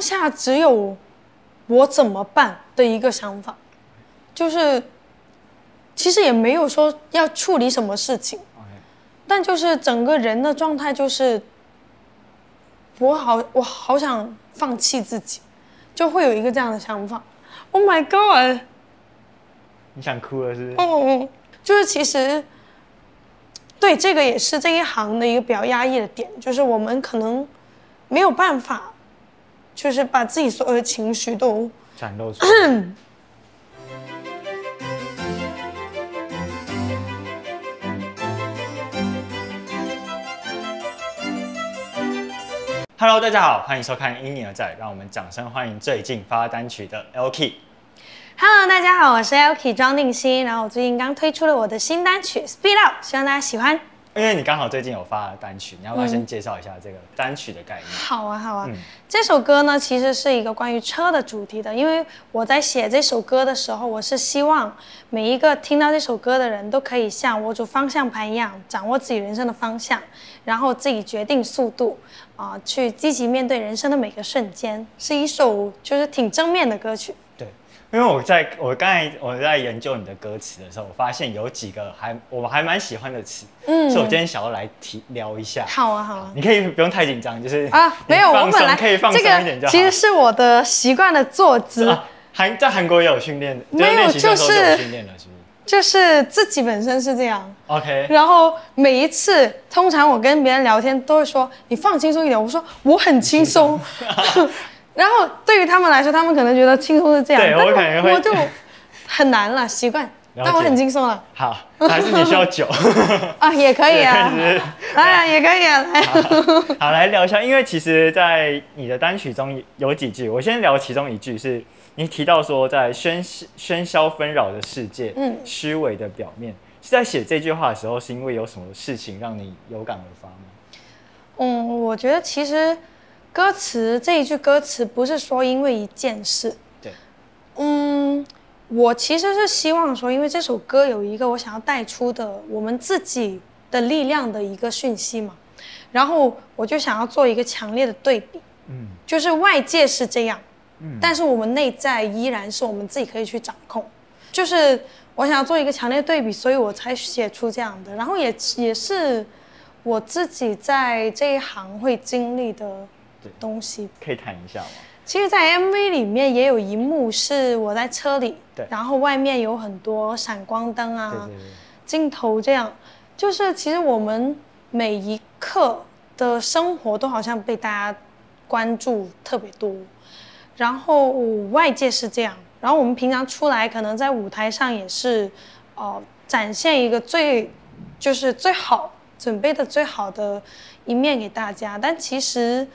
下只有我怎么办的一个想法，就是其实也没有说要处理什么事情，但就是整个人的状态就是我好想放弃自己，就会有一个这样的想法。Oh my god！ 你想哭了是不是？ 哦，就是其实对这个也是这一行的一个比较压抑的点，就是我们可能没有办法，就是把自己所有的情绪都展露出来。Hello， 大家好，欢迎收看《因你而在》，让我们掌声欢迎最近发单曲的 Elky。Hello， 大家好，我是 Elky 庄定欣，然后我最近刚推出了我的新单曲《Speed Up》，希望大家喜欢。 因为你刚好最近有发了单曲，你要不要先介绍一下这个单曲的概念？ 好啊，这首歌呢其实是一个关于车的主题的，因为我在写这首歌的时候，我是希望每一个听到这首歌的人都可以像握住方向盘一样，掌握自己人生的方向，然后自己决定速度，去积极面对人生的每个瞬间，是一首就是挺正面的歌曲。 因为我刚才在研究你的歌词的时候，我发现有几个我还蛮喜欢的词，所以我今天想要来聊一下。 好啊， 你可以不用太紧张，就是没有，我本来可以放松一点就好。 其实是我的习惯的坐姿。 在韩国也有训练， 没有，就是训练了，是不是？ 就是自己本身是这样。 OK。 然后每一次，通常我跟别人聊天都会说你放轻松一点，我说我很轻松。然后对于他们来说，他们可能觉得轻松是这样， 对，我可能会， 我就很难了，习惯。但我很轻松了。 好，还是你需要酒也可以啊，也可以啊。 好，来聊一下，因为其实，在你的单曲中有几句，我先聊其中一句，是你提到说，在喧嚣纷扰的世界，虚伪的表面，是在写这句话的时候，是因为有什么事情让你有感而发吗？ 我觉得其实。这一句歌词不是说因为一件事， 对， 我其实是希望说，因为这首歌有一个我想要带出的我们自己的力量的一个讯息嘛，然后我就想要做一个强烈的对比，就是外界是这样，但是我们内在依然是我们自己可以去掌控，就是我想要做一个强烈的对比，所以我才写出这样的，然后也是我自己在这一行会经历的东西。 可以谈一下吗？ 其实，在 MV 里面也有一幕是我在车里，然后外面有很多闪光灯啊，镜头这样，就是其实我们每一刻的生活都好像被大家关注特别多，然后外界是这样，然后我们平常出来可能在舞台上也是，展现一个最好准备的最好的一面给大家，但其实。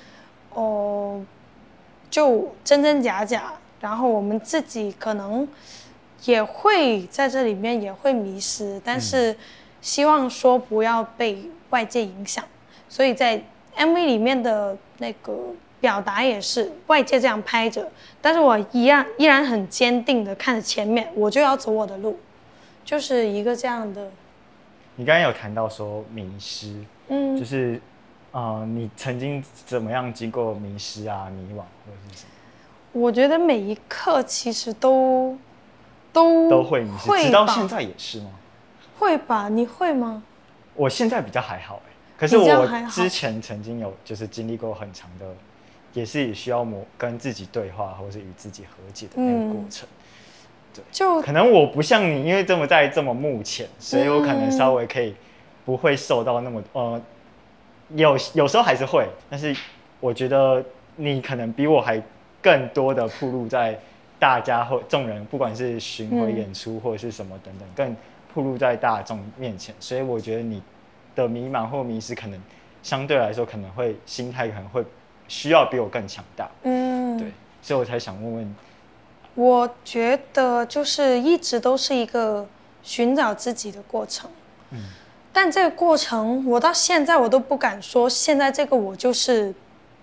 就真真假假，然后我们自己可能也会在这里面也会迷失，但是希望说不要被外界影响，所以在 MV 里面的那个表达也是外界这样拍着，但是我依然很坚定的看着前面，我就要走我的路，就是一个这样的。 你刚才有谈到说迷失，就是。你曾经怎么样经过迷失啊、迷惘或者是什么？我觉得每一刻其实都会迷失，直到现在也是吗？ 会吧？你会吗？ 我现在比较还好可是我之前曾经有就是经历过很长的，也是需要跟自己对话或是与自己和解的那个过程。对，就可能我不像你，因为这么目前，所以我可能稍微可以不会受到那么有时候还是会，但是我觉得你可能比我还更多的暴露在大家或众人，不管是巡回演出或者是什么等等，更暴露在大众面前，所以我觉得你的迷茫或迷失，可能相对来说可能会心态可能会需要比我更强大。对，所以我才想问问。 我觉得就是一直都是一个寻找自己的过程。但这个过程，我到现在我都不敢说，现在这个我就是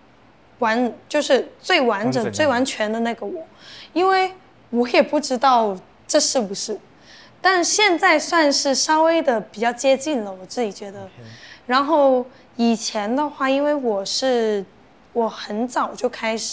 最完整、最完全的那个我，因为我也不知道这是不是。但现在算是稍微的比较接近了，我自己觉得。然后以前的话，因为我很早就开始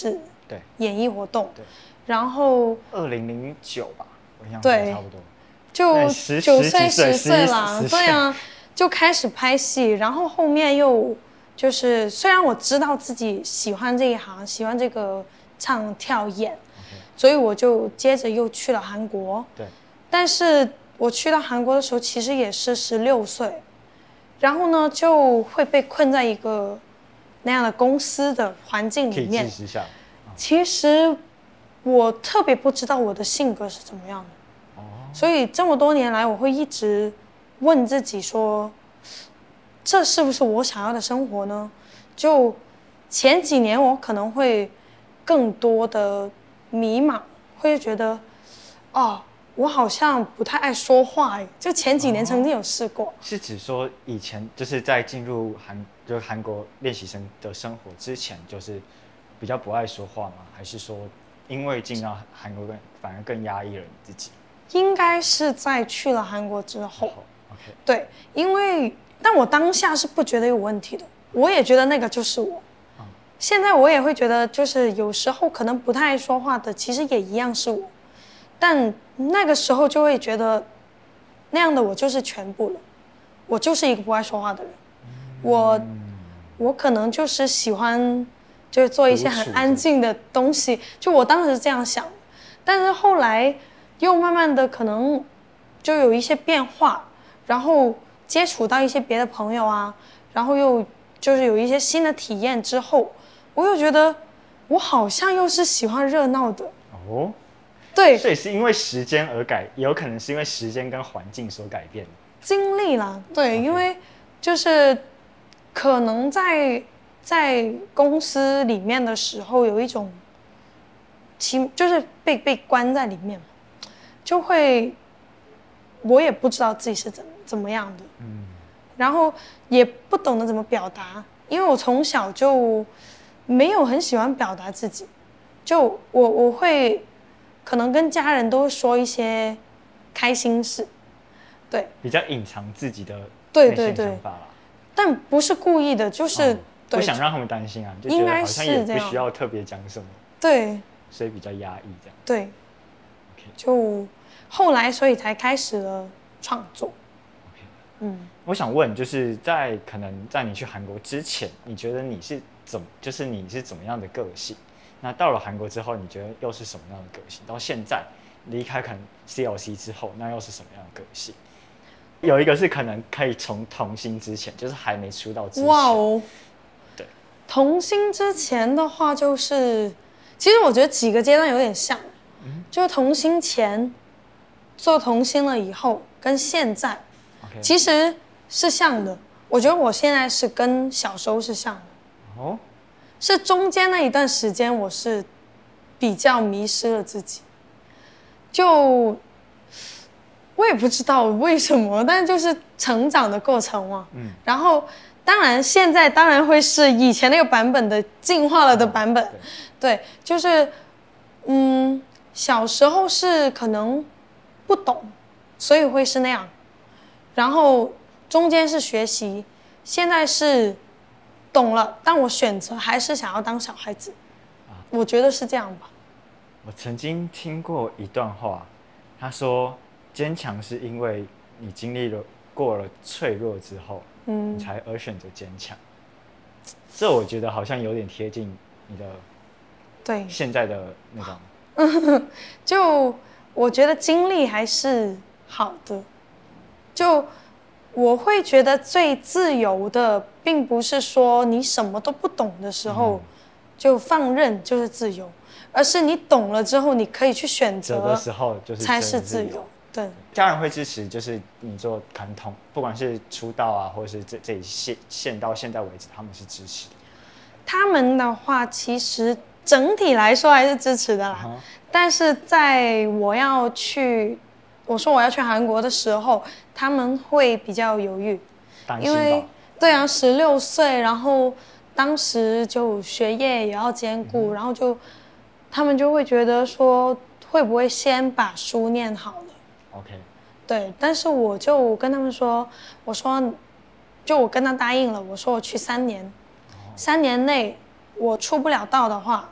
对， 演艺活动，对，然后 2009吧，我印象对差不多， 就9岁10岁啦，对啊，就开始拍戏，然后后面又就是虽然我知道自己喜欢这一行，喜欢这个唱跳演，所以我就接着又去了韩国， 对， 但是我去到韩国的时候其实也是16岁，然后呢就会被困在一个那样的公司的环境里面， 体制之下， 其实我特别不知道我的性格是怎么样的，所以这么多年来我会一直问自己说，这是不是我想要的生活呢？就前几年我可能会更多的迷茫，会觉得哦，我好像不太爱说话，就前几年曾经有试过。 是指说以前就是在进入韩国练习生的生活之前，就是比较不爱说话吗？还是说因为进到韩国反而更压抑了你自己？ 应该是在去了韩国之后。对，因为但我当下是不觉得有问题的，我也觉得那个就是我。现在我也会觉得，就是有时候可能不太爱说话的，其实也一样是我。但那个时候就会觉得，那样的我就是全部了，我就是一个不爱说话的人。我可能就是喜欢，就是做一些很安静的东西。就我当时是这样想，但是后来又慢慢的可能就有一些变化，然后接触到一些别的朋友啊，然后又就是有一些新的体验之后，我又觉得我好像又是喜欢热闹的。 哦， 对， 所以是因为时间而改，也有可能是因为时间跟环境所改变。 经历啦，对，因为就是可能在公司里面的时候有一种就是被关在里面嘛，就会我也不知道自己是怎么样的，然后也不懂得怎么表达，因为我从小就没有很喜欢表达自己，就我会可能跟家人都说一些开心事，对， 比较隐藏自己的内心想法啦， 但不是故意的，就是不想让他们担心啊，就觉得好像也不需要特别讲什么， 对， 所以比较压抑这样。 对，就后来所以才开始了创作。 我想问，就是可能在你去韩国之前，你觉得你是怎么样的个性？那到了韩国之后，你觉得又是什么样的个性？到现在离开可能 CLC 之后，那又是什么样的个性？有一个是可能可以从童星之前，就是还没出道之前。哇哦，对， 童星之前的话，就是其实我觉得几个阶段有点像，就是童星前做童星了以后，跟现在其实是像的。我觉得我现在是跟小时候是像的。哦。是中间那一段时间，我是比较迷失了自己，就我也不知道为什么，但就是成长的过程嘛。然后当然现在当然会是以前那个版本的进化了的版本，对，就是小时候是可能不懂，所以会是那样，然后中间是学习，现在是懂了，但我选择还是想要当小孩子，我觉得是这样吧。 我曾经听过一段话，他说：“坚强是因为你经历过了脆弱之后，你才而选择坚强。”这我觉得好像有点贴近你的对现在的那种。 就我觉得经历还是好的，就我会觉得最自由的，并不是说你什么都不懂的时候就放任就是自由，而是你懂了之后，你可以去选择的时候，就是才是自由。对， 家人会支持，就是你做传统，不管是出道啊，或者是这一线到现在为止，他们是支持的。 他们的话，其实整体来说还是支持的啦。但是在我说我要去韩国的时候，他们会比较犹豫，因为对啊，16岁，然后当时就学业也要兼顾，然后他们就会觉得说会不会先把书念好了 ？OK。 对，但是我就跟他们说，我跟他答应了，我说我去3年，3年内我出不了道的话，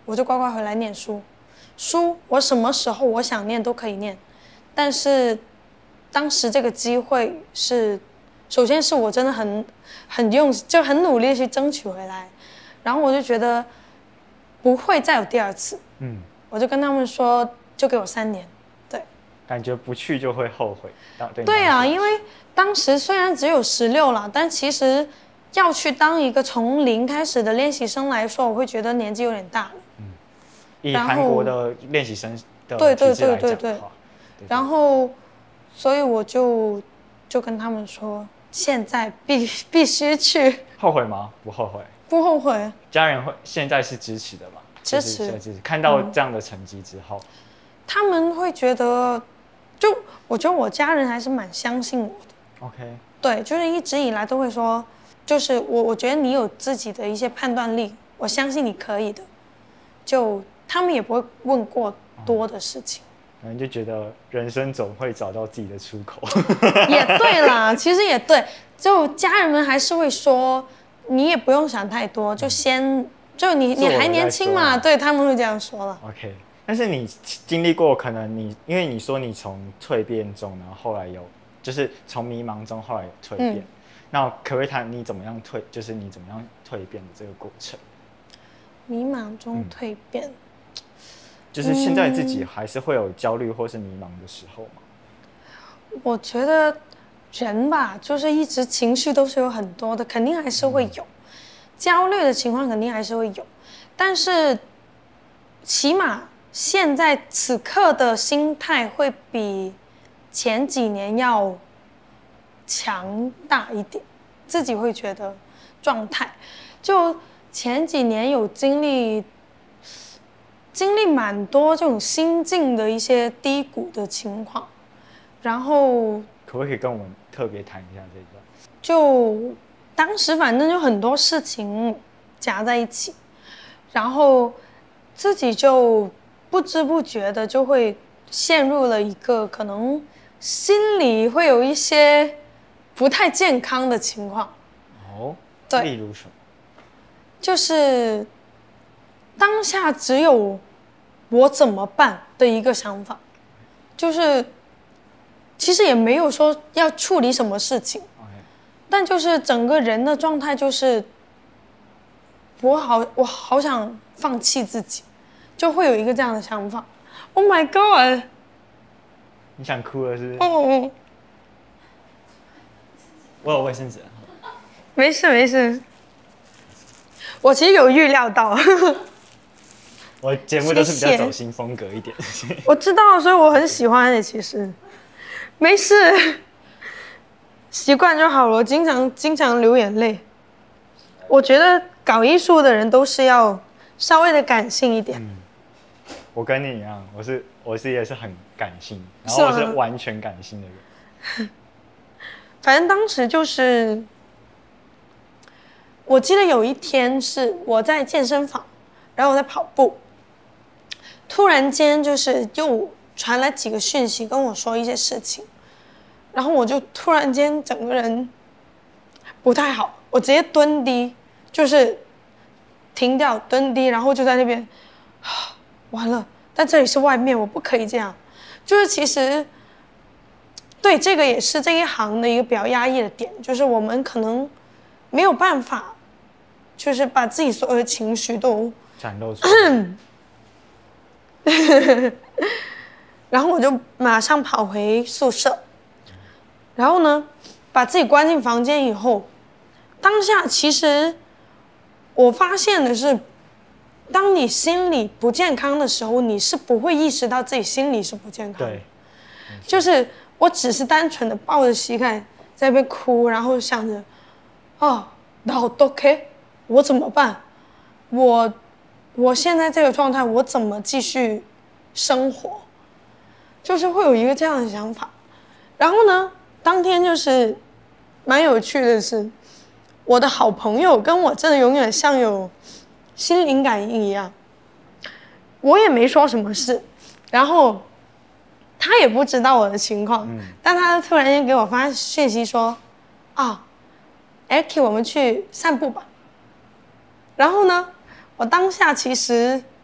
我就乖乖回来念书。书我什么时候我想念都可以念，但是当时这个机会是，首先是我真的很努力去争取回来，然后我就觉得不会再有第二次。我就跟他们说，就给我3年。对， 感觉不去就会后悔。 对啊，因为当时虽然只有16了，但其实要去当一个从0开始的练习生来说，我会觉得年纪有点大了。 以韩国的练习生的体制来讲的话， 然后，所以我就跟他们说，现在必须去。 后悔吗？不后悔。 不后悔。 家人现在是支持的吗？ 支持。 看到这样的成绩之后， 他们会觉得，我觉得我家人还是蛮相信我的。 OK。 对，就是一直以来都会说，就是我觉得你有自己的一些判断力，我相信你可以的。他们也不会问过多的事情。 你就觉得人生总会找到自己的出口。 也对啦，其实也对，就家人们还是会说，你也不用想太多，就你还年轻嘛，对，他们会这样说了。 OK， 但是你经历过，可能因为你说你从蜕变中，然后后来就是从迷茫中后来有蜕变，那可不可以谈你怎么样就是你怎么样蜕变的这个过程？ 迷茫中蜕变。 就是现在自己还是会有焦虑或是迷茫的时候吗？ 我觉得人吧，就是一直情绪都是有很多的，肯定还是会有焦虑的情况，肯定还是会有。但是起码现在此刻的心态会比前几年要强大一点，自己会觉得状态。就前几年有经历蛮多这种心境的一些低谷的情况，然后可不可以跟我们特别谈一下这一段？ 就当时反正就很多事情夹在一起，然后自己就不知不觉的就会陷入了一个可能心里会有一些不太健康的情况。对， 例如什么？ 就是当下只有我怎么办的一个想法，就是其实也没有说要处理什么事情，但就是整个人的状态就是我好想放弃自己，就会有一个这样的想法。Oh my god！ 你想哭了是不是？ 哦， 我有卫生纸。 没事，我其实有预料到。 我节目都是比较走心风格一点。 我知道，所以我很喜欢的。其实没事，习惯就好了。我经常流眼泪。我觉得搞艺术的人都是要稍微的感性一点。 我跟你一样，我也是很感性，然后我是完全感性的人。 反正当时就是，我记得有一天是我在健身房，然后我在跑步，突然间就是又传来几个讯息跟我说一些事情，然后我就突然间整个人不太好，我直接蹲低，就是停掉蹲低，然后就在那边，完了，但这里是外面，我不可以这样，就是其实。对，这个也是这一行的一个比较压抑的点，就是我们可能没有办法，就是把自己所有的情绪都展露出来。 然后我就马上跑回宿舍，然后呢，把自己关进房间以后，当下其实我发现的是，当你心理不健康的时候，你是不会意识到自己心理是不健康的。对，就是我只是单纯的抱着膝盖在那边哭，然后想着，然后 OK， 我怎么办？我现在这个状态，我怎么继续生活？就是会有一个这样的想法。然后呢，当天就是蛮有趣的是，我的好朋友跟我真的永远像有心灵感应一样，我也没说什么事，然后他也不知道我的情况，但他突然间给我发讯息说，Aki 我们去散步吧。然后呢，我当下其实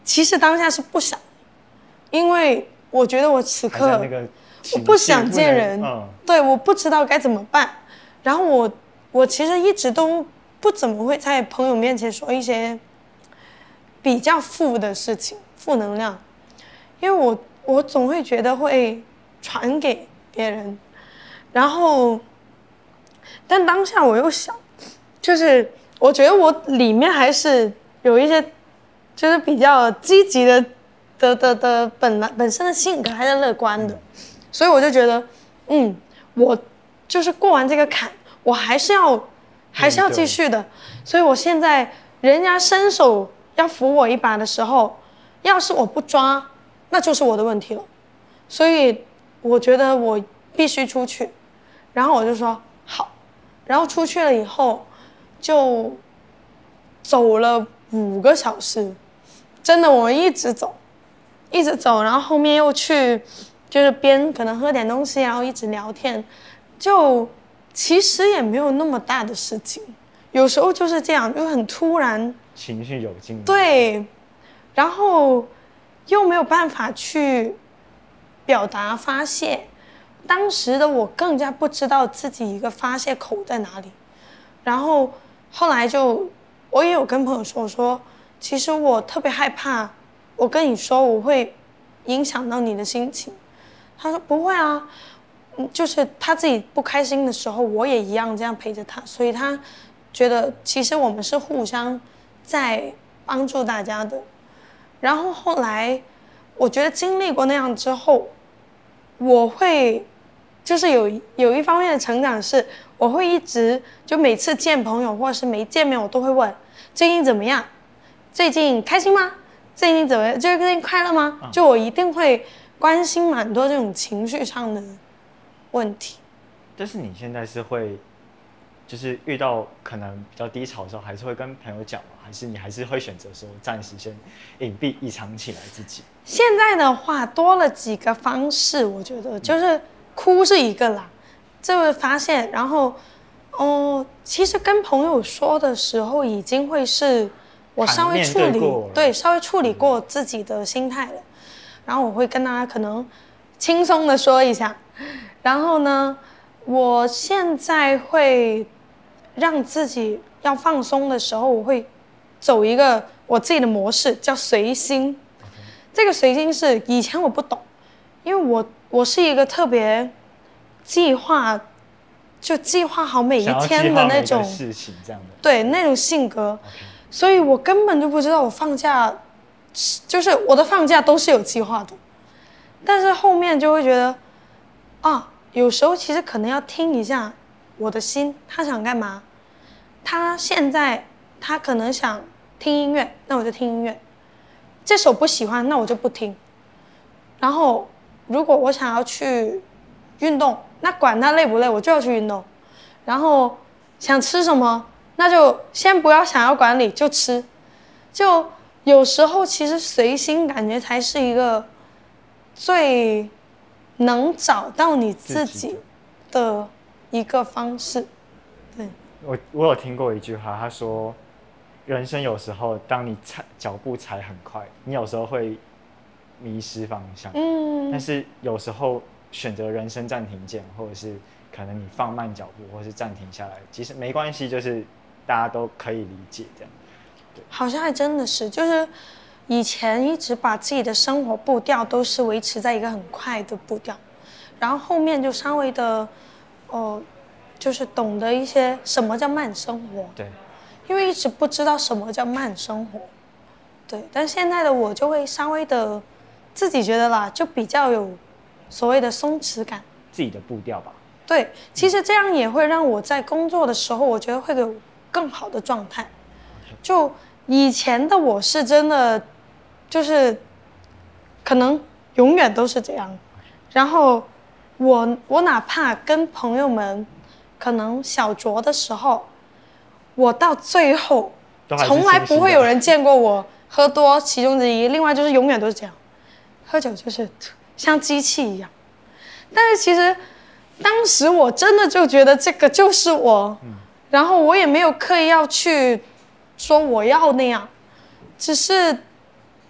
其实当下是不想，因为我觉得我此刻我不想见人，对，我不知道该怎么办。然后我其实一直都不怎么会在朋友面前说一些比较负的事情、负能量，因为我总会觉得会传给别人。然后，但当下我又想，就是我觉得我里面还是有一些，就是比较积极的本身的性格还是乐观的，所以我就觉得，我就是过完这个坎，我还是要继续的。所以我现在人家伸手要扶我一把的时候，要是我不抓，那就是我的问题了。所以我觉得我必须出去，然后我就说好，然后出去了以后就走了5个小时，真的我们一直走，然后后面又去就是边可能喝点东西，然后一直聊天，就其实也没有那么大的事情，有时候就是这样，就很突然， 情绪有进， 对，然后又没有办法去表达发泄，当时的我更加不知道自己一个发泄口在哪里，然后后来我也有跟朋友说，我说其实我特别害怕，我跟你说我会影响到你的心情。他说不会啊，就是他自己不开心的时候，我也一样这样陪着他，所以他觉得其实我们是互相在帮助大家的。然后后来我觉得经历过那样之后，我会就是有一方面的成长是，我会一直就每次见朋友或者是没见面，我都会问最近怎么样，最近开心吗？最近怎么样？最近快乐吗？就我一定会关心蛮多这种情绪上的问题。 但是你现在是会，就是遇到可能比较低潮的时候，还是会跟朋友讲吗？还是你还是会选择说暂时先隐藏起来自己？ 现在的话多了几个方式，我觉得就是哭是一个啦，这个发现，然后其实跟朋友说的时候已经会是我稍微处理过自己的心态了，然后我会跟他可能轻松的说一下，然后呢，我现在会让自己要放松的时候，我会走一个我自己的模式，叫随心。这个随心是以前我不懂，因为我是一个特别计划好每一天的那种事情这样的， 对那种性格，所以我根本就不知道我放假，就是我的放假都是有计划的，但是后面就会觉得有时候其实可能要听一下我的心，他想干嘛，他现在他可能想听音乐，那我就听音乐，这首不喜欢那我就不听，然后如果我想要去运动，那管他累不累，我就要去运动，然后想吃什么那就先不要想要管理，就吃，就有时候其实随心感觉才是一个最能找到你自己的一个方式。对， 我有听过一句话，他说人生有时候当你脚步踩很快，你有时候会迷失方向，但是有时候选择人生暂停键，或者是可能你放慢脚步，或是暂停下来，其实没关系，就是大家都可以理解这样。对， 好像还真的是，就是以前一直把自己的生活步调都是维持在一个很快的步调，然后后面就稍微的就是懂得一些什么叫慢生活。 对， 因为一直不知道什么叫慢生活。对，但现在的我就会稍微的自己觉得啦，就比较有所谓的松弛感， 自己的步调吧。 对，其实这样也会让我在工作的时候，我觉得会有更好的状态。就以前的我是真的，就是可能永远都是这样。然后我哪怕跟朋友们可能小酌的时候，我到最后从来不会有人见过我喝多，其中之一。另外就是永远都是这样，喝酒就是像机器一样。但是其实当时我真的就觉得这个就是我，然后我也没有刻意要去说我要那样，只是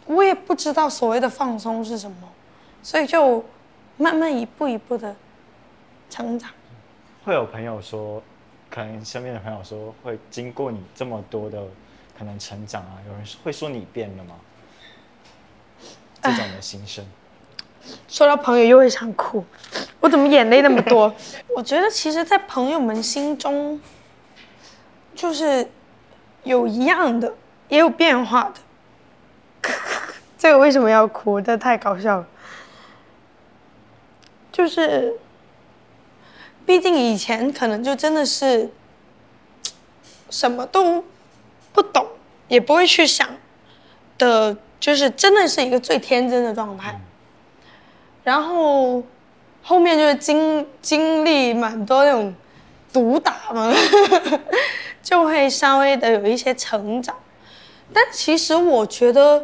我也不知道所谓的放松是什么，所以就慢慢一步一步的成长。 会有朋友说，可能身边的朋友说，会经过你这么多的可能成长啊，有人会说你变了吗？这种的心声。 说到朋友又会想哭，我怎么眼泪那么多？我觉得其实，在朋友们心中，就是有一样的，也有变化的。这个为什么要哭？这太搞笑了。就是，毕竟以前可能就真的是什么都不懂，也不会去想的，就是真的是一个最天真的状态。然后后面就是经历蛮多那种毒打嘛，就会稍微的有一些成长。但其实我觉得，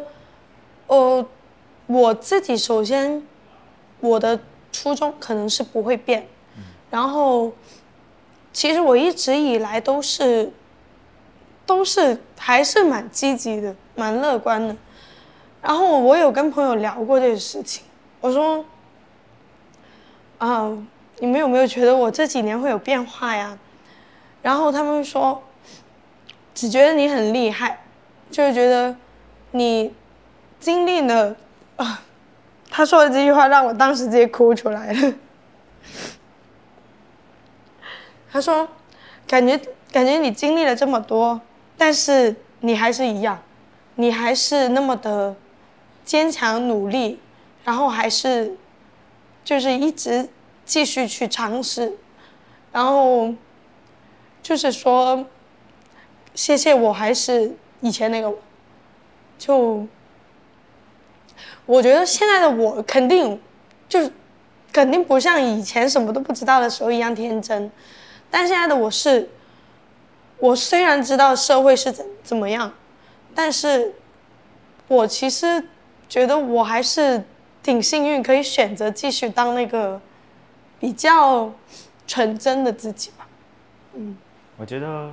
我自己首先我的初衷可能是不会变，然后其实我一直以来都是还是蛮积极的，蛮乐观的。然后我有跟朋友聊过这个事情，我说你们有没有觉得我这几年会有变化呀？然后他们说只觉得你很厉害，就是觉得你经历了他说的这句话让我当时直接哭出来了。他说感觉你经历了这么多，但是你还是一样，你还是那么的坚强努力，然后还是就是一直继续去尝试，然后就是说谢谢我还是以前那个我。就我觉得现在的我肯定不像以前什么都不知道的时候一样天真，但现在的我虽然知道社会是怎么样，但是我其实觉得我还是挺幸运，可以选择继续当那个比较纯真的自己吧。 我觉得，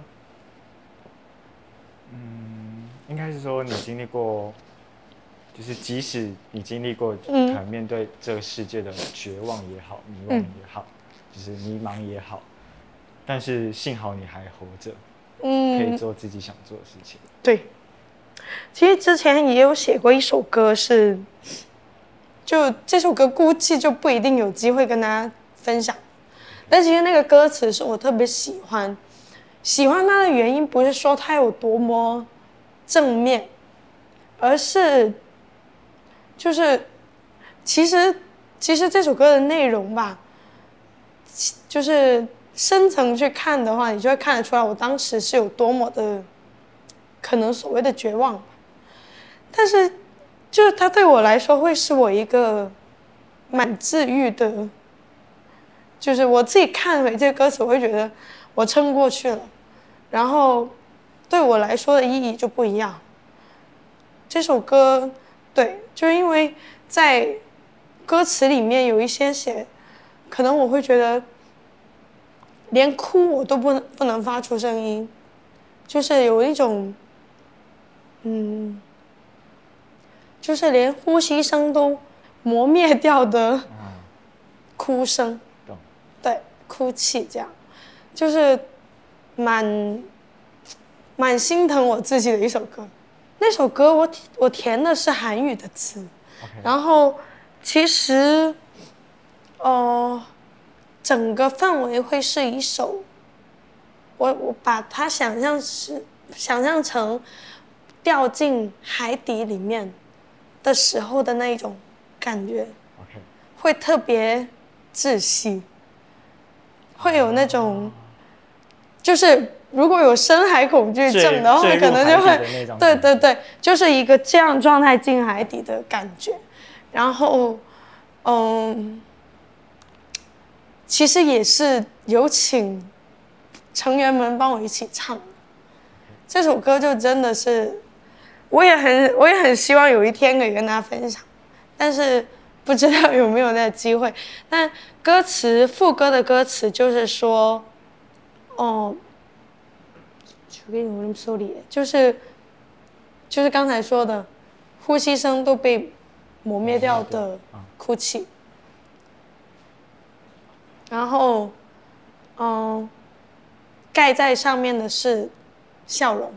应该是说你经历过，就是即使你经历过，可能面对这个世界的绝望也好，迷惘也好，就是迷茫也好，但是幸好你还活着，可以做自己想做的事情。 对，其实之前也有写过一首歌就这首歌估计就不一定有机会跟大家分享，但其实那个歌词是我特别喜欢它的原因不是说它有多么正面，而是就是其实这首歌的内容吧，就是深层去看的话，你就会看得出来我当时是有多么的可能所谓的绝望，但是就是它对我来说会是我一个蛮治愈的，就是我自己看回这个歌词，我会觉得我撑过去了，然后对我来说的意义就不一样。这首歌，对，就是因为在歌词里面有一些写，可能我会觉得连哭我都不能发出声音，就是有一种就是连呼吸声都磨灭掉的哭声，对，哭泣这样，就是蛮心疼我自己的一首歌。那首歌我填的是韩语的词，然后其实整个氛围会是一首，我把它想象成掉进海底里面的时候的那一种感觉，会特别窒息，会有那种就是如果有深海恐惧症的话，可能就会对，就是一个这样状态进海底的感觉。然后其实也是有请成员们帮我一起唱这首歌，就真的是我也很希望有一天可以跟大家分享，但是不知道有没有那个机会。但副歌的歌词就是说就是刚才说的呼吸声都被磨灭掉的哭泣。然后，盖在上面的是笑容，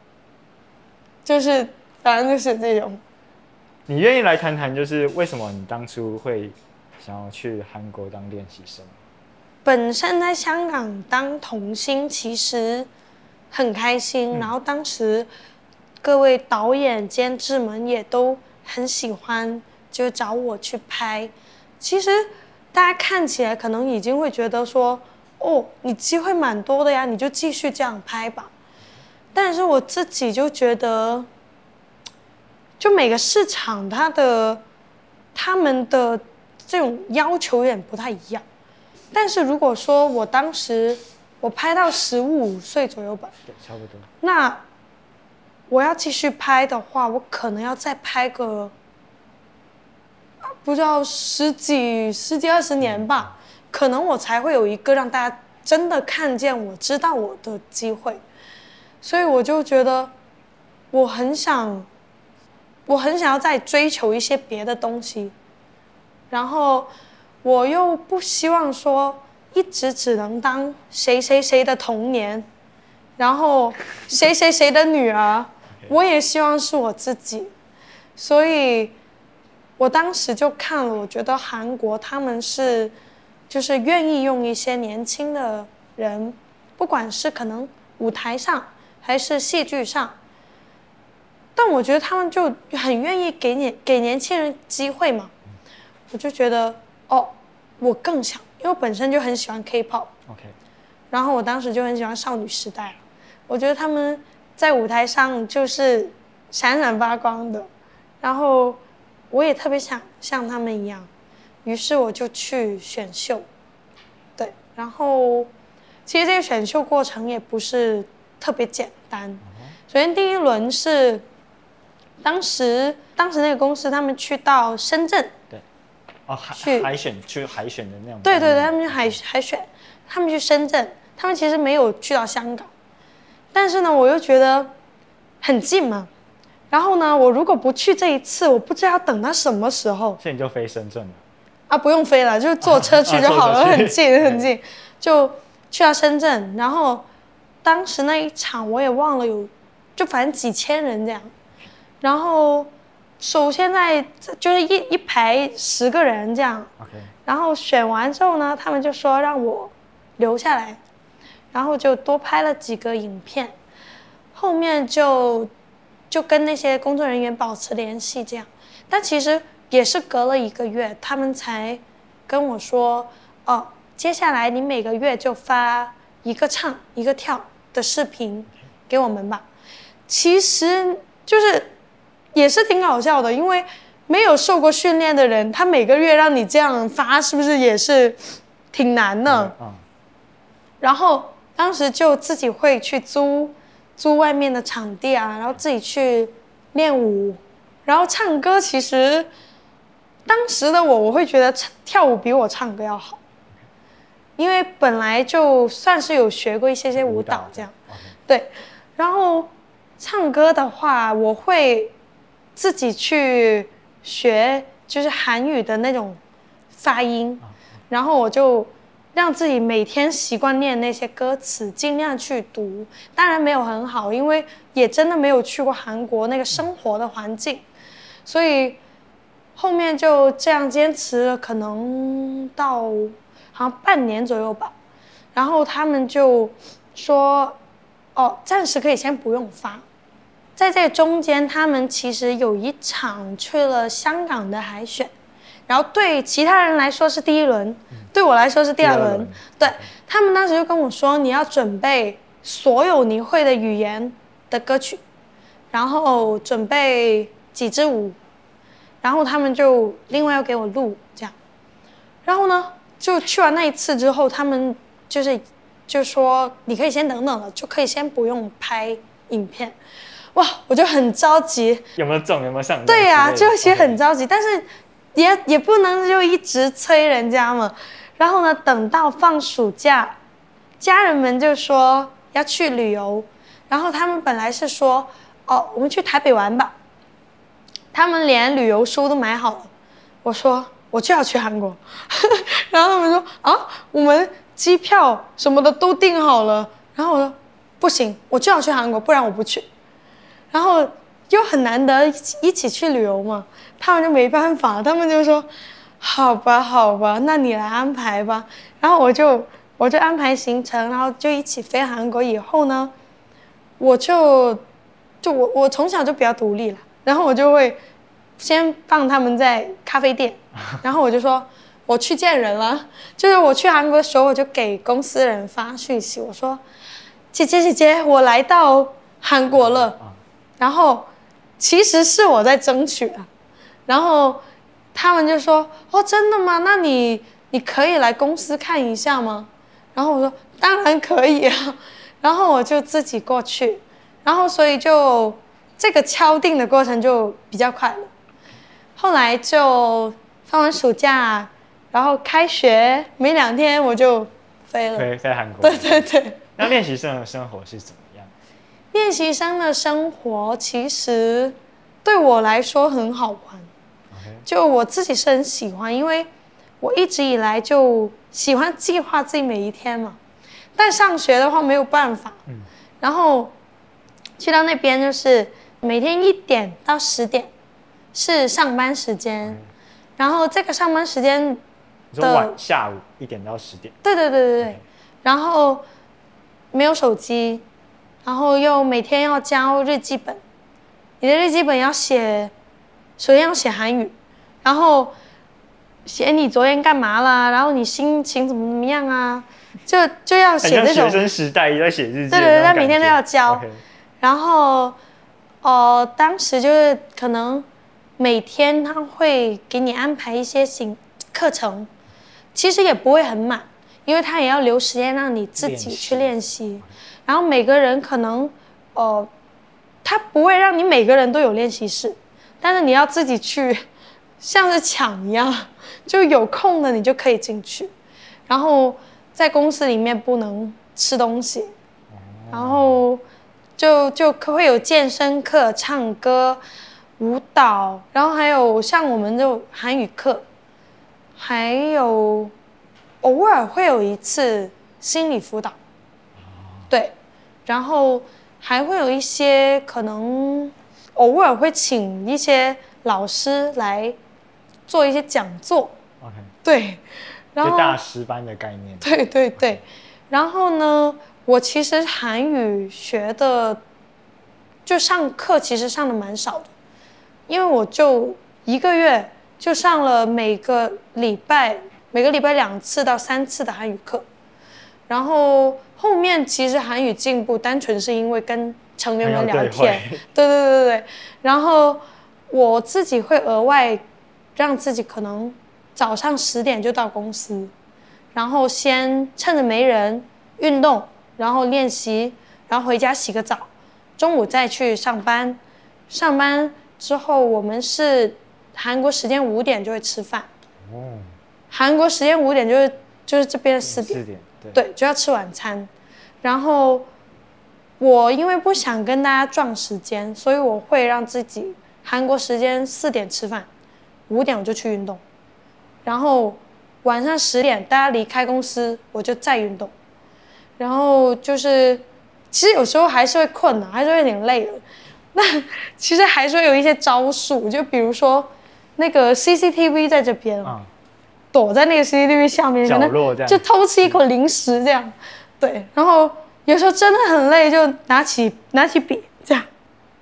就是反正就是这种。 你愿意来谈谈，就是为什么你当初会想要去韩国当练习生？ 本身在香港当童星其实很开心，然后当时各位导演、监制们也都很喜欢，就找我去拍。其实大家看起来可能已经会觉得说，哦，你机会蛮多的呀，你就继续这样拍吧。但是我自己就觉得，就每个市场他们的这种要求有点不太一样。但是如果说我当时我拍到15岁左右吧， 对，差不多。 那我要继续拍的话，我可能要再拍个不知道十几20年吧，可能我才会有一个让大家真的看见我、知道我的机会。所以我就觉得我很想要再追求一些别的东西，然后我又不希望说一直只能当谁谁谁的童年，然后谁谁谁的女儿，我也希望是我自己。所以我当时就看了，我觉得韩国他们就是愿意用一些年轻的人，不管是可能舞台上还是戏剧上，但我觉得他们就很愿意给年轻人机会嘛。我就觉得我更想，因为我本身就很喜欢 K-pop， 然后我当时就很喜欢少女时代，我觉得他们在舞台上就是闪闪发光的，然后我也特别想像他们一样，于是我就去选秀。对，然后其实这个选秀过程也不是特别简单。首先第一轮是当时那个公司他们去到深圳， 对，去海选的那种。 对，他们去海选，他们去深圳，他们其实没有去到香港，但是呢，我又觉得很近嘛，然后呢，我如果不去这一次，我不知道要等到什么时候。 所以你就飞深圳了？ 啊，不用飞了，就坐车去就好了，很近很近，就去到深圳。然后当时那一场我也忘了就反正几千人这样。然后首先就是一排10个人这样，然后选完之后呢，他们就说让我留下来，然后就多拍了几个影片，后面就跟那些工作人员保持联系这样。但其实也是隔了1个月，他们才跟我说，接下来你每个月就发一个唱一个跳的视频给我们吧。其实就是也是挺搞笑的，因为没有受过训练的人，他每个月让你这样发，是不是也是挺难的？然后当时就自己会去租外面的场地啊，然后自己去练舞，然后唱歌。其实当时的我会觉得跳舞比我唱歌要好，因为本来就算是有学过一些舞蹈这样。对，然后唱歌的话，我会自己去学，就是韩语的那种发音，然后我就让自己每天习惯念那些歌词，尽量去读。当然没有很好，因为也真的没有去过韩国那个生活的环境，所以后面就这样坚持了，可能到好像半年左右吧。然后他们就说，暂时可以先不用发。在这中间，他们其实有一场去了香港的海选，然后对其他人来说是第1轮，对我来说是第2轮。对，他们当时就跟我说，你要准备所有你会的语言的歌曲，然后准备几支舞，然后他们就另外要给我录这样。然后呢，就去完那一次之后，他们就说你可以先等等了，就可以先不用拍影片。哇，我就很着急， 有没有中，有没有上？ 对呀，就其实很着急，但是也不能就一直催人家嘛。然后呢，等到放暑假，家人们就说要去旅游，然后他们本来是说，我们去台北玩吧。 他们连旅游书都买好了。我说我就要去韩国，然后他们说啊，我们机票什么的都订好了。然后我说不行，我就要去韩国，不然我不去。然后又很难得一起去旅游嘛，他们就没办法，他们就说好吧好吧，那你来安排吧。然后我就安排行程，然后就一起飞韩国。以后呢，我从小就比较独立了，然后我就会先放他们在咖啡店，然后我就说我去见人了。就是我去韩国的时候，我就给公司人发讯息，我说姐姐，我来到韩国了。然后其实是我在争取啊，然后他们就说哦真的吗？那你可以来公司看一下吗？然后我说当然可以啊，然后我就自己过去，然后所以就这个敲定的过程就比较快了。后来就放完暑假，然后开学没2天我就飞了， 飞韩国。 对。 那练习生的生活是怎么样？ 练习生的生活其实对我来说很好玩，就我自己是很喜欢，因为我一直以来就喜欢计划自己每一天嘛。但上学的话没有办法，然后去到那边就是每天1点到10点是上班时间，然后这个上班时间的下午1点到10点。 对，然后没有手机。然后又每天要交日记本，你的日记本要写，首先要写韩语，然后写你昨天干嘛啦，然后你心情怎么样啊，就要写这种。 学生时代也在写日记。 对，他每天都要交。然后当时就是可能每天他会给你安排一些课程，其实也不会很满，因为他也要留时间让你自己去练习。然后每个人可能，他不会让你每个人都有练习室，但是你要自己去，像是抢一样，就有空的你就可以进去。然后在公司里面不能吃东西，然后就会有健身课、唱歌、舞蹈，然后还有像我们就韩语课，还有偶尔会有一次心理辅导。对，然后还会有一些可能偶尔会请一些老师来做一些讲座。对，然后就大师班的概念。 对，然后呢，我其实韩语学的，就上课其实上的蛮少的，因为我就1个月就上了每个礼拜2次到3次的韩语课，然后后面其实韩语进步单纯是因为跟成员们聊天。对，然后我自己会额外让自己可能早上10点就到公司，然后先趁着没人运动，然后练习，然后回家洗个澡，中午再去上班。上班之后我们是韩国时间5点就会吃饭。韩国时间5点就是这边4点。对，就要吃晚餐。然后我因为不想跟大家撞时间，所以我会让自己韩国时间4点吃饭，5点我就去运动，然后晚上10点大家离开公司我就再运动。然后就是其实有时候还是会困的，还是会有点累了，那其实还是会有一些招数，就比如说那个 CCTV 在这边，躲在那个 CCTV 下面， 角落这样， 就偷吃一口零食这样。对，然后有时候真的很累，就拿起笔这样。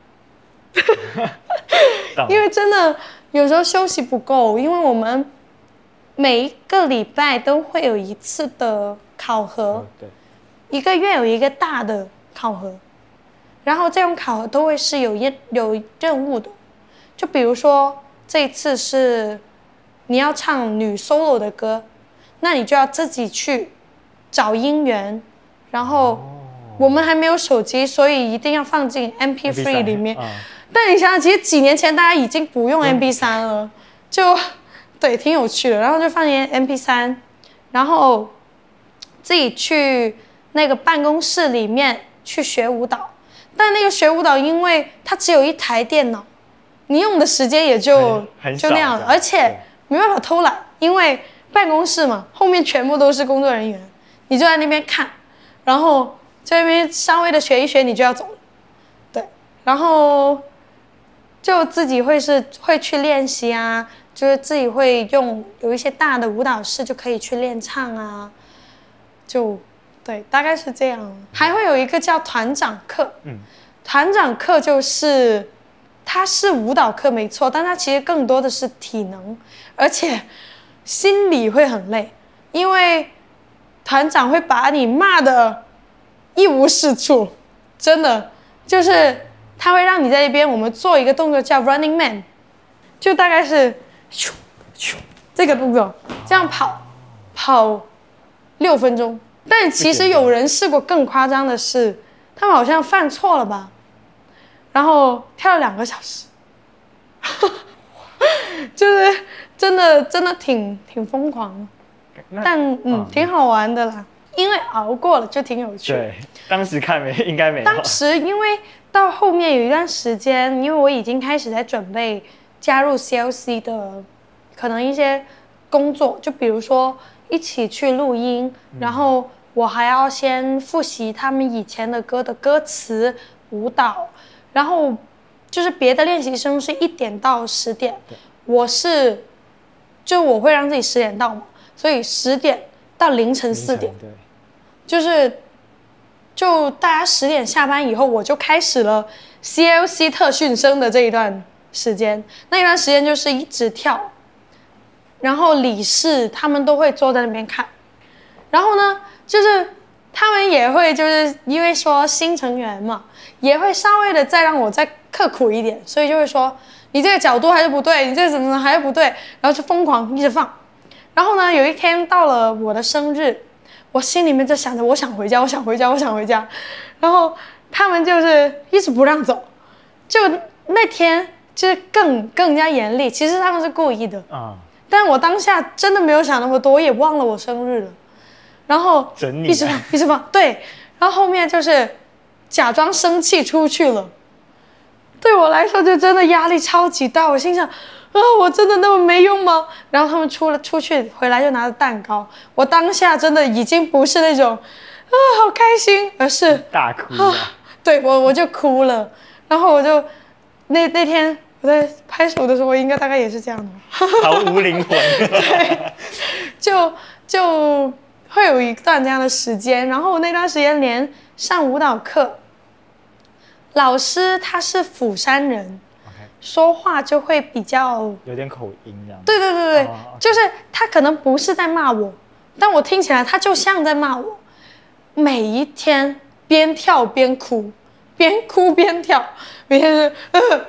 因为真的有时候休息不够，因为我们每一个礼拜都会有1次的考核， 对 ，1个月有一个大的考核，然后这种考核都会是有任务的，就比如说这一次是你要唱女 solo 的歌，那你就要自己去找音源，然后我们还没有手机，所以一定要放进 MP3 里面。但你想想，其实几年前大家已经不用 MP3 了，就对，挺有趣的。然后就放进 MP3，然后自己去那个办公室里面去学舞蹈。但那个学舞蹈，因为它只有1台电脑， 你用的时间也就那样了，而且没办法偷懒，因为办公室嘛，后面全部都是工作人员，你就在那边看，然后在那边稍微的学一学，你就要走了，对，然后就自己会去练习啊，就是自己会有一些大的舞蹈室就可以去练唱啊，就对，大概是这样。还会有一个叫团长课，团长课就是它是舞蹈课没错，但它其实更多的是体能，而且心理会很累，因为团长会把你骂得一无是处，真的就是他会让你在那边，我们做一个动作叫 Running Man， 就大概是咻咻这个动作，这样跑6分钟。但其实有人试过更夸张的是，他们好像犯错了吧，然后跳了2个小时，就是真的挺疯狂的，但挺好玩的啦，因为熬过了就挺有趣。 对，当时看应该没有。 当时因为到后面有一段时间，因为我已经开始在准备加入 CLC 的可能一些工作，就比如说一起去录音，然后我还要先复习他们以前的歌的歌词、舞蹈，然后就是别的练习生是1点到10点，我会让自己10点到嘛，所以10点到凌晨4点，就大家10点下班以后，我就开始了 CLC 特训生的这一段时间。那一段时间就是一直跳，然后理事他们都会坐在那边看，然后呢，就是他们也会就是因为说新成员嘛，也会稍微的再让我再刻苦一点，所以就会说你这个角度还是不对，你这个怎么还是不对，然后就疯狂一直放。然后呢，有一天到了我的生日。我心里面就想着我想回家，然后他们就是一直不让走，就那天就是更加严厉，其实他们是故意的但我当下真的没有想那么多，我也忘了我生日了，然后一直放，对，然后后面就是假装生气出去了，对我来说就真的压力超级大，我心想我真的那么没用吗？然后他们出去回来就拿着蛋糕，我当下真的已经不是那种好开心，而是大哭对，我就哭了，然后我就那天我在拍手的时候，我应该大概也是这样的， 毫无灵魂。 对，就会有一段这样的时间，然后那段时间连上舞蹈课，老师他是釜山人。说话就会比较有点口音这样。 对，就是他可能不是在骂我，但我听起来他就像在骂我。每一天边跳边哭，边哭边跳，每天是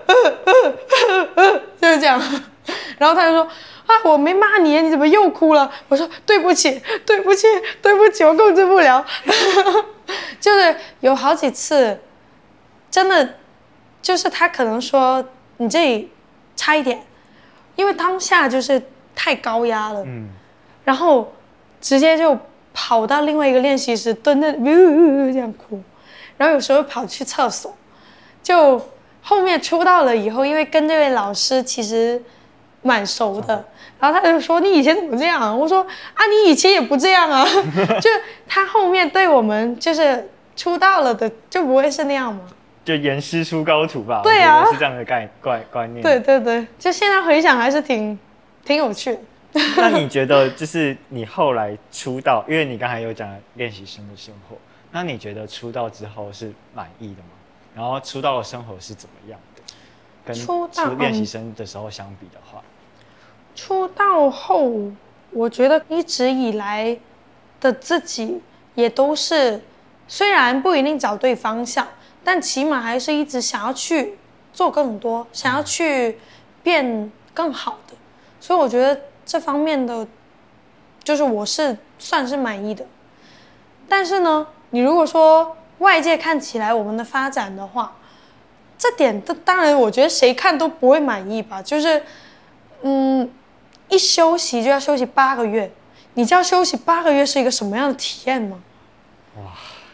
就是这样。然后他就说我没骂你，你怎么又哭了？我说对不起，我控制不了。就是有好几次，真的就是他可能说。你这里差一点，因为当下就是太高压了，然后直接就跑到另外一个练习室蹲在这样哭，然后有时候跑去厕所，就后面出道了以后，因为跟这位老师其实蛮熟的，然后他就说你以前怎么这样？我说你以前也不这样啊，就他后面对我们就是出道了的就不会是那样吗？ 就严师出高徒吧， 对啊， 是这样的观念。 对，就现在回想还是挺有趣的。 那你觉得就是你后来出道，因为你刚才有讲练习生的生活，那你觉得出道之后是满意的吗？然后出道的生活是怎么样的？跟练习生的时候相比的话， 出道后，我觉得一直以来的自己也都是，虽然不一定找对方向。但起码还是一直想要去做更多，想要去变更好的，所以我觉得这方面的，就是我是算是满意的。但是呢，你如果说外界看起来我们的发展的话，这点当然我觉得谁看都不会满意吧。就是，一休息就要休息8个月，你知道休息8个月是一个什么样的体验吗？ 哇！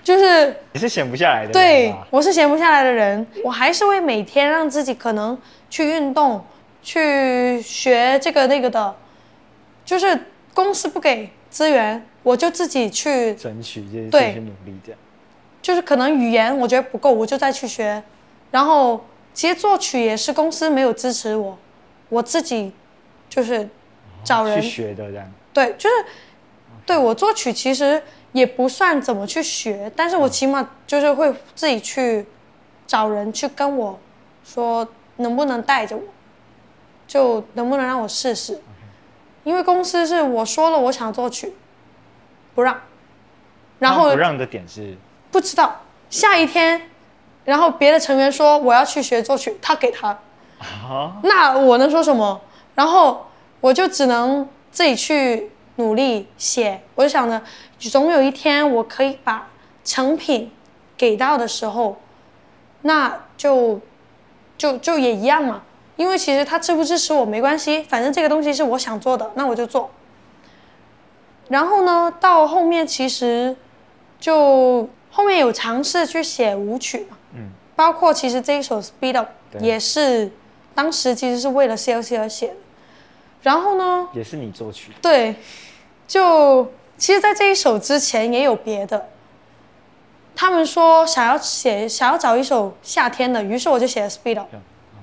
就是你是闲不下来的人。 对，我是闲不下来的人，我还是会每天让自己可能去运动，去学这个那个的，就是公司不给资源，我就自己去争取这些，去努力这样。 就是可能语言我觉得不够，我就再去学。然后其实作曲也是公司没有支持我，我自己就是找人去学的这样。 对，就是对我作曲其实也不算怎么去学，但是我起码就是会自己去找人去跟我说能不能带着我，就能不能让我试试。因为公司是我说了我想作曲，不让，然后不让的点是不知道下一天，然后别的成员说我要去学作曲，他给他，那我能说什么？然后我就只能自己去努力写。我就想着，总有一天我可以把成品给到的时候，那就也一样嘛。因为其实他支不支持我没关系，反正这个东西是我想做的，那我就做。然后呢，到后面其实就后面有尝试去写舞曲嘛，包括其实这一首 Speed Up 也是当时其实是为了 CLC 而写的。然后呢， 也是你作曲。 对，就其实在这一首之前也有别的，他们说想要找一首夏天的，于是我就写了 Speed Up。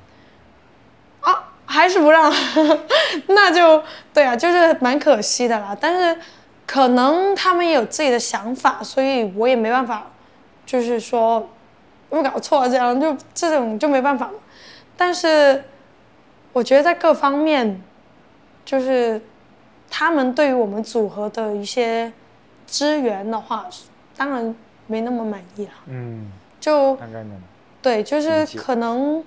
还是不让，那就对啊，就是蛮可惜的啦。但是可能他们也有自己的想法，所以我也没办法，就是说我搞错了这样，就这种就没办法了。但是我觉得在各方面，就是他们对于我们组合的一些支援的话，当然没那么满意啦。就大概能对，就是可能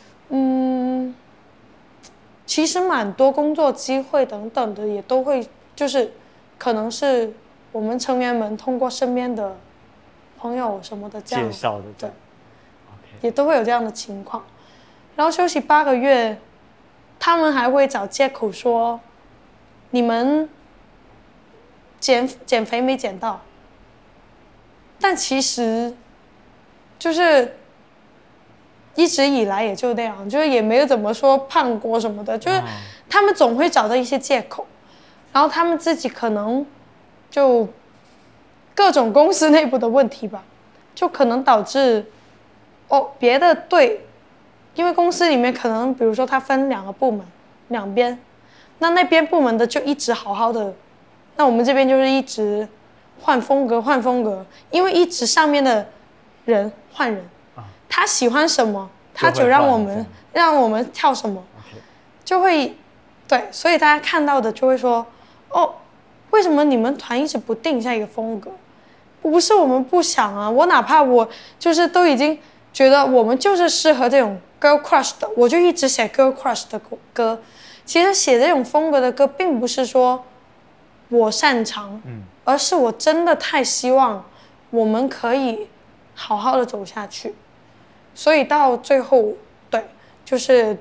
其实蛮多工作机会等等的也都会，就是可能是我们成员们通过身边的朋友什么的这样介绍的， 对，也都会有这样的情况。然后休息8个月，他们还会找借口说，你们减肥没减到，但其实就是一直以来也就那样，就是也没有怎么说胖过什么的，就是他们总会找到一些借口，然后他们自己可能就各种公司内部的问题吧，就可能导致别的队，因为公司里面可能比如说它分2个部门2边，那边部门的就一直好好的，那我们这边就是一直换风格，因为一直上面的人换人。他喜欢什么，他就让我们跳什么，就会对，所以大家看到的就会说，为什么你们团一直不定下一个风格？不是我们不想啊，我哪怕我就是都已经觉得我们就是适合这种 girl crush 的，我就一直写 girl crush 的歌。其实写这种风格的歌，并不是说我擅长，而是我真的太希望我们可以好好的走下去。所以到最后，对，就是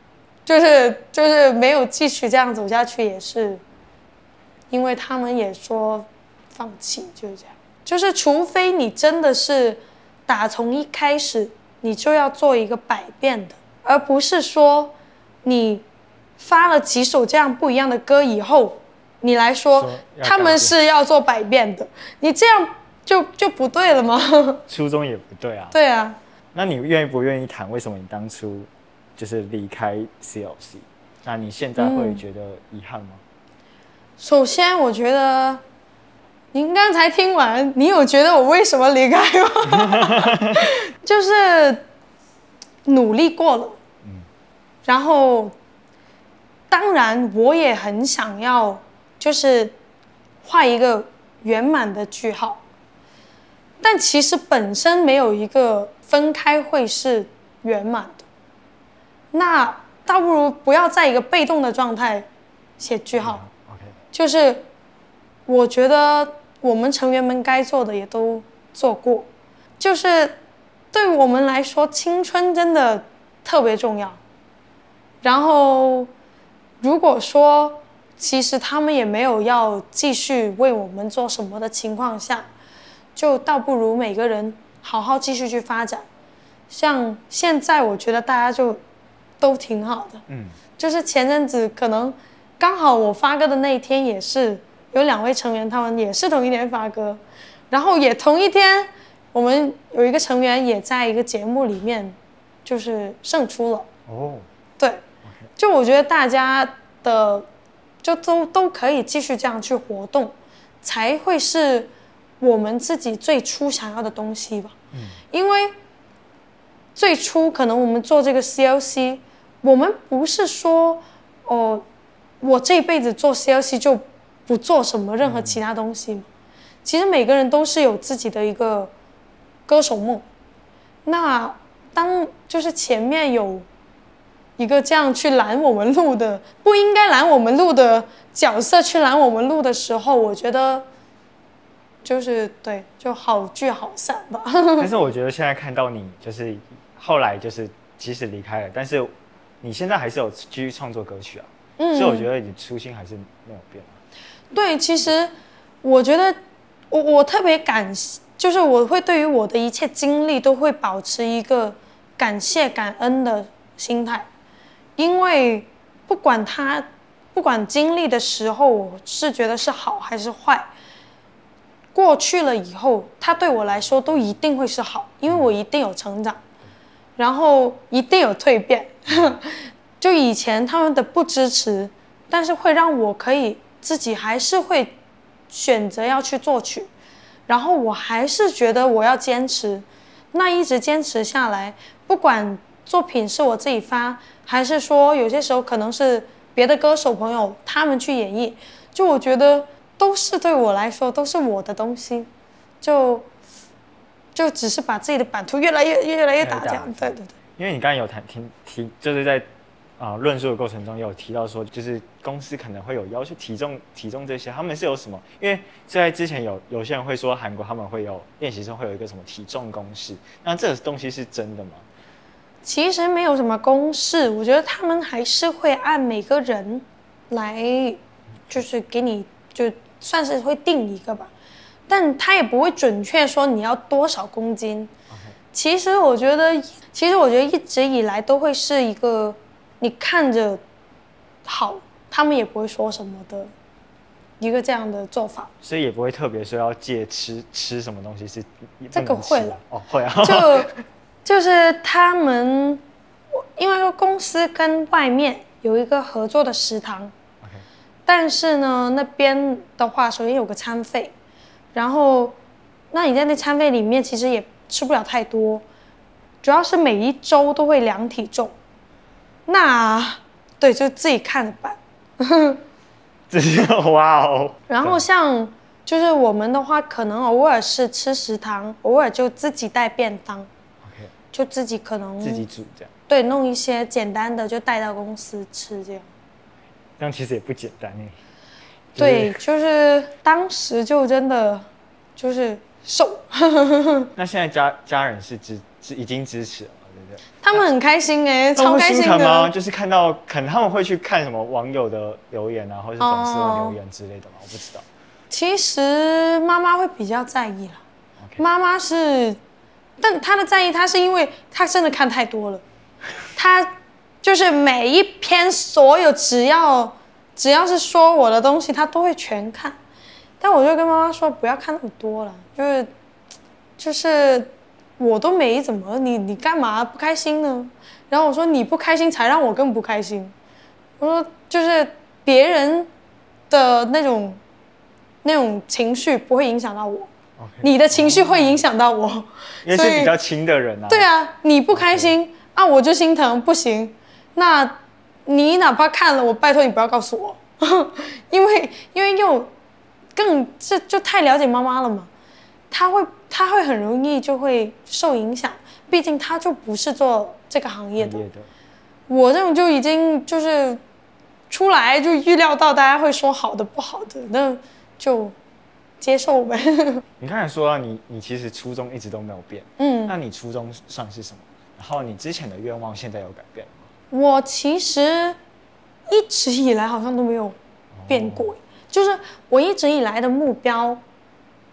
没有继续这样走下去，也是因为他们也说放弃，就是这样。就是除非你真的是打从一开始你就要做一个百变的，而不是说你发了几首这样不一样的歌以后，你来说他们是要做百变的，你这样就不对了吗？ 初衷也不对啊。 对啊。 那你不愿意谈为什么你当初就是离开 CLC？ 那你现在会觉得遗憾吗？ 首先，我觉得您刚才听完，你有觉得我为什么离开吗？就是努力过了，然后当然我也很想要，就是画一个圆满的句号，但其实本身没有一个分开会是圆满的，那倒不如不要在一个被动的状态写句号。就是我觉得我们成员们该做的也都做过，就是对我们来说青春真的特别重要。然后如果说其实他们也没有要继续为我们做什么的情况下， 就倒不如每个人好好继续去发展。像现在我觉得大家就都挺好的，就是前阵子可能刚好我发歌的那一天也是有2位成员，他们也是同一天发歌，然后也同一天我们有一个成员也在一个节目里面就是胜出了。对，就我觉得大家的就都可以继续这样去活动，才会是我们自己最初想要的东西吧。因为最初可能我们做这个 CLC， 我们不是说我这一辈子做 CLC 就不做什么任何其他东西嘛。其实每个人都是有自己的一个歌手梦。那当就是前面有一个这样去拦我们录的，不应该拦我们录的角色去拦我们录的时候，我觉得就是对，就好聚好散吧。 但是我觉得现在看到你，就是后来就是即使离开了，但是你现在还是有继续创作歌曲啊。所以我觉得你初心还是没有变。 对，其实我觉得我特别就是我会对于我的一切经历都会保持一个感谢感恩的心态，因为不管经历的时候我是觉得是好还是坏，过去了以后它对我来说都一定会是好，因为我一定有成长，然后一定有蜕变。就以前他们的不支持，但是会让我可以自己还是会选择要去作曲，然后我还是觉得我要坚持，那一直坚持下来，不管作品是我自己发，还是说有些时候可能是别的歌手朋友他们去演绎，就我觉得都是对我来说都是我的东西，就只是把自己的版图越来越大这样。对。 因为你刚才有提就是在论述的过程中有提到说，就是公司可能会有要求体重这些，他们是有什么？因为在之前有些人会说韩国他们会有练习生会有一个什么体重公式，那这个东西是真的吗？ 其实没有什么公式，我觉得他们还是会按每个人来，就是给你就算是会定一个吧，但他也不会准确说你要多少公斤。其实我觉得一直以来都会是一个你看着好，他们也不会说什么的一个这样的做法， 所以也不会特别说要戒吃什么东西是这个会了会啊， 就是他们因为说公司跟外面有一个合作的食堂，但是呢那边的话首先有个餐费，然后那你在那餐费里面其实也吃不了太多，主要是每一周都会量体重，那对就自己看着办。 哇哦！ 然后像就是我们的话，可能偶尔是吃食堂，偶尔就自己带便当，就自己可能自己煮这样。 对，弄一些简单的就带到公司吃这样。 这样其实也不简单哎。 对，就是当时就真的就是瘦。 那现在家人是已经支持了，对不对？ 他们很开心哎，超开心的。 心疼吗？就是看到可能他们会去看什么网友的留言啊，或是粉丝的留言之类的吗？我不知道。 其实妈妈会比较在意啦。妈妈是，但她的在意，她是因为她真的看太多了，她就是每一篇所有只要是说我的东西，她都会全看。但我就跟妈妈说不要看那么多了，就是我都没怎么，你干嘛不开心呢？然后我说你不开心才让我更不开心。我说就是别人的那种情绪不会影响到我，你的情绪会影响到我， 因为是比较亲的人啊。 对啊，你不开心啊，我就心疼，不行。那你哪怕看了，我拜托你不要告诉我，因为又更就太了解妈妈了嘛，她会很容易就会受影响，毕竟她就不是做这个行业的。我这种就已经就是出来就预料到大家会说好的不好的，那就接受呗。 你刚才说到你其实初衷一直都没有变，那你初衷算是什么？然后你之前的愿望现在有改变吗？ 我其实一直以来好像都没有变过，就是我一直以来的目标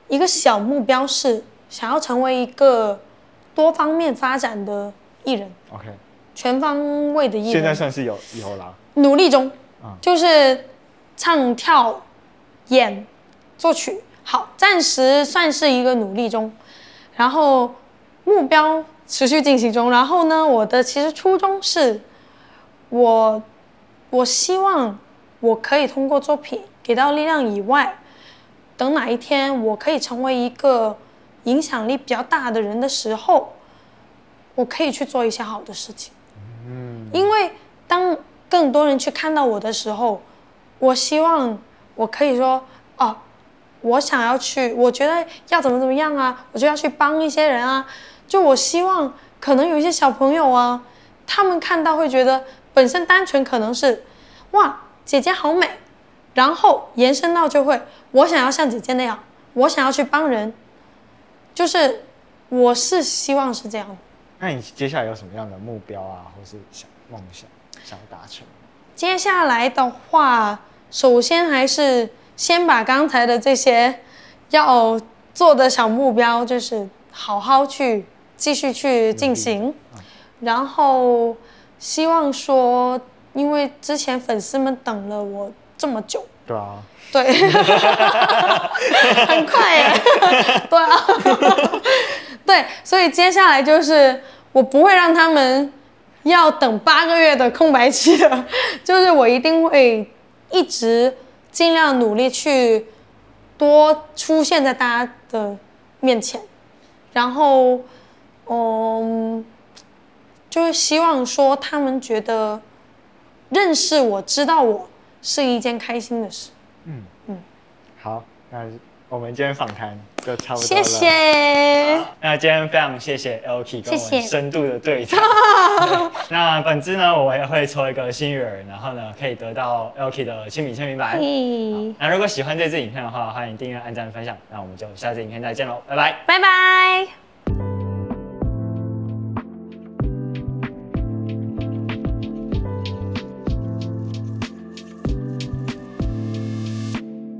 一个小目标是想要成为一个多方面发展的艺人。 OK， 全方位的艺人。 现在算是有啦， 努力中，就是唱跳、演、作曲，好，暂时算是一个努力中，然后目标持续进行中。然后呢，我的其实初衷是，我希望我可以通过作品给到力量以外，等哪一天我可以成为一个影响力比较大的人的时候，我可以去做一些好的事情。因为当更多人去看到我的时候，我希望我可以说，哦，我想要去，我觉得要怎么样啊，我就要去帮一些人啊。就我希望可能有一些小朋友啊，他们看到会觉得本身单纯可能是，哇，姐姐好美，然后延伸到就会，我想要像姐姐那样，我想要去帮人，就是我是希望是这样的。 那你接下来有什么样的目标啊，或是梦想想达成？ 接下来的话，首先还是先把刚才的这些要做的小目标，就是好好去继续去进行，然后希望说，因为之前粉丝们等了我这么久， 对啊， 对，很快耶，对啊，对，所以接下来就是我不会让他们要等8个月的空白期的，就是我一定会一直尽量努力去多出现在大家的面前，然后就是希望说他们觉得认识我、知道我是一件开心的事。 好，那我们今天访谈就差不多了。 谢谢。 那今天非常谢谢 Elky 跟我们深度的对谈。那本支呢，我也会抽一个幸运儿，然后呢可以得到 Elky 的亲笔签名版。那如果喜欢这支影片的话，欢迎订阅、按赞、分享。那我们就下次影片再见喽，拜拜。 拜拜。